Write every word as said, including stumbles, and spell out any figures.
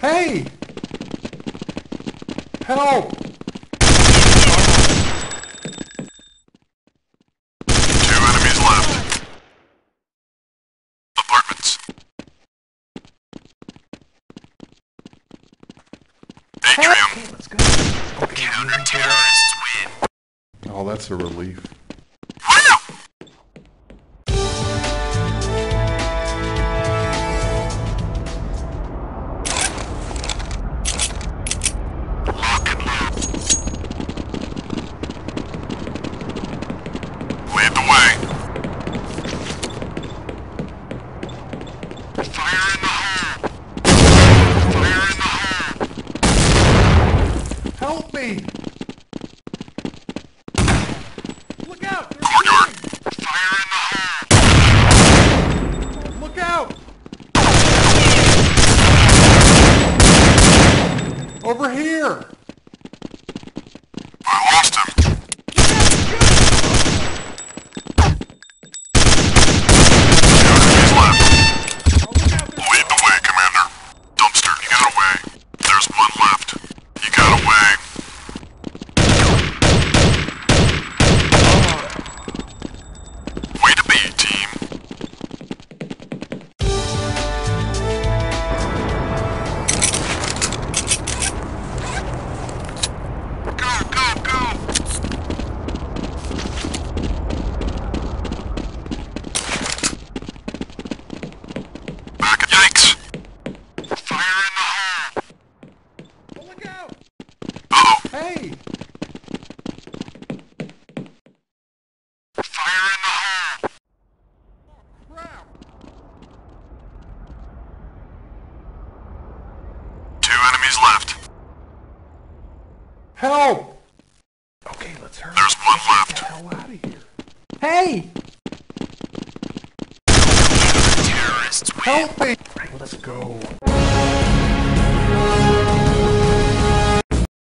Hey! Help! Two enemies left. Apartments. Atrium. Okay, let's go. Okay, Counter-terrorists win. oh, that's a relief. Lock and load. Lead the way. Fire in the hole. Fire in the hole. Help me! Look out! They're Corridor. shooting! Fire in the hole. Look out! Over here! I lost him. Two enemies left. Oh, look out! They're Lead the way, Commander. Dumpster, you got away. There's one left. You got away. Way to be, team. Go, go, go! Back at yikes! Fire in the hole! Oh, look out! Uh-oh! Hey! Fire in the hole! Crap! Two enemies left. Help! Okay, let's hurry. There's one Get left. the hell out of here. Hey! Terrorists win. Help me! Right, let's go.